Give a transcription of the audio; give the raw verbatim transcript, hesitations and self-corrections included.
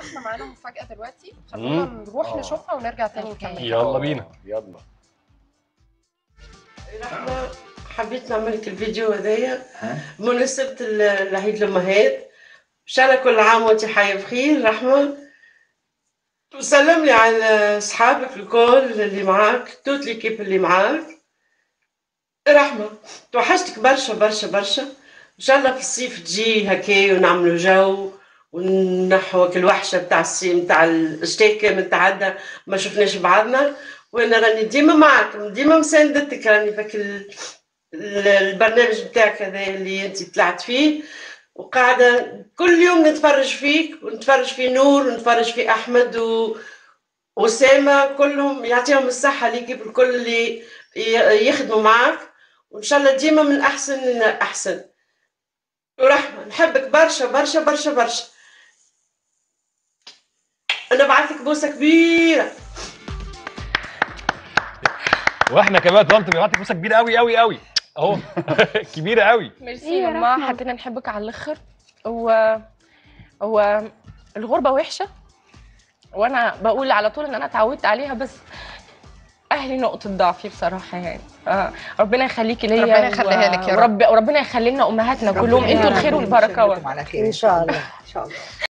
احنا معانا مفاجأة دلوقتي، خلونا نروح نشوفها ونرجع تاني نكمل. يلا بينا. يلا. احنا حبيت نعمل لك الفيديو هذايا بمناسبة العيد الأمهات. إن شاء الله كل عام وأنت حية بخير رحمة. وسلم لي على أصحابك الكل اللي معاك، توت ليكيب اللي معاك. رحمة توحشتك برشا برشا برشا. إن شاء الله في الصيف تجي هكا ونعملوا جو ونحو الوحشة بتاع الصيف بتاع الشتاء كامل تعدى ما شفناش بعضنا. وانا راني ديما معك ديما مساندتك، راني فك البرنامج بتاعك هذا اللي انت طلعت فيه، وقاعده كل يوم نتفرج فيك ونتفرج في نور ونتفرج في احمد و وسامة، كلهم يعطيهم الصحة ليكي بالكل اللي يخدموا معك، وإن شاء الله ديما من أحسن لأحسن. ورحمة نحبك برشا برشا برشا برشا. أنا بعثلك بوسة كبيرة. واحنا كمان طنط بنبعت لك بوسه كبيره قوي قوي قوي اهو. كبيره قوي. ميرسي يا ماما، حبينا نحبك على الاخر. و هو الغربة وحشة، وانا بقول على طول ان انا اتعودت عليها، بس اهلي نقطة ضعفي بصراحة يعني. ربنا يخليكي ليا، ربنا يخليها لك يا رب، ورب وربنا يخلي لنا امهاتنا كلهم، انتوا الخير والبركة. ان شاء الله ان شاء الله.